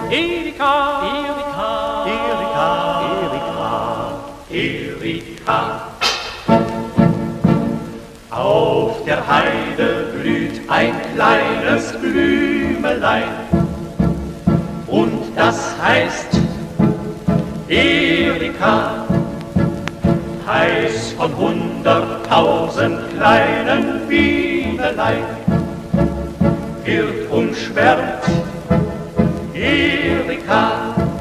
Erika, Erika, Erika, Erika. Auf der Heide blüht ein kleines Blümelein und das heißt Erika, heiß von 100.000 kleinen Bienelein wird umschwärmt Erika,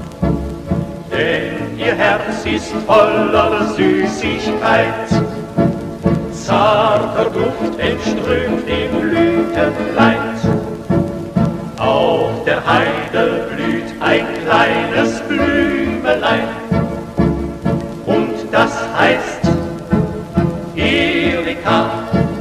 denn ihr Herz ist voller Süßigkeit. Zarter Duft entströmt im Blütenkleid. Auf der Heide blüht ein kleines Blümelein und das heißt Erika.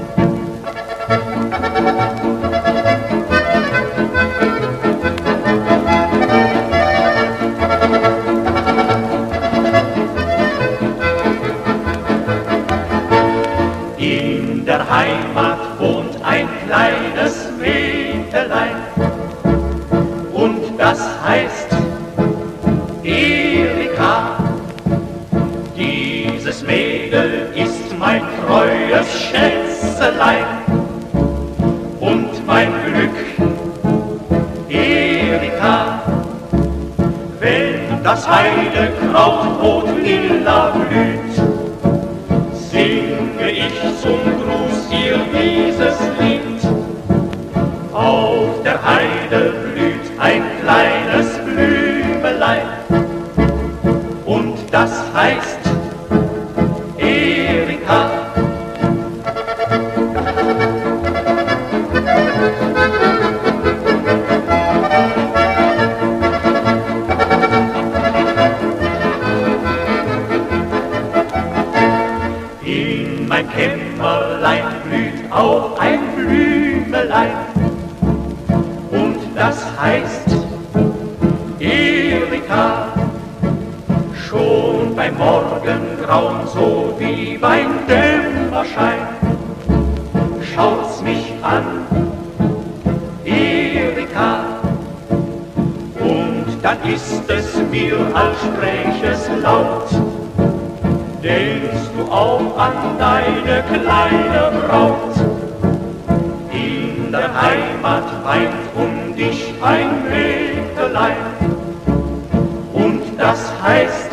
In der Heimat wohnt ein kleines Mädelein und das heißt Erika. Dieses Mädel ist mein treues Schätzelein und mein Glück, Erika. Wenn das Heidekraut rot-lila blüht, singe ich zum Gruß ihr dieses Lied. Auf der Heide blüht ein kleines Blümelein und das heißt Erika. In mein Kämmerlein blüht auch ein Blümelein und das heißt Erika. Schon beim Morgengrauen so wie beim Dämmerschein schaut's mich an, Erika. Und dann ist es mir, als spräch es laut: Denkst du auch an deine kleine Braut? In der Heimat weint um dich ein Mägdelein und das heißt